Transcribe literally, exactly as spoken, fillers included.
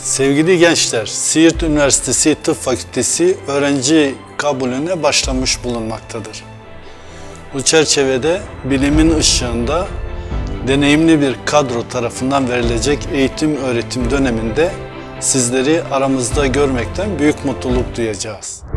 Sevgili gençler, Siirt Üniversitesi Tıp Fakültesi öğrenci kabulüne başlamış bulunmaktadır. Bu çerçevede bilimin ışığında deneyimli bir kadro tarafından verilecek eğitim öğretim döneminde sizleri aramızda görmekten büyük mutluluk duyacağız.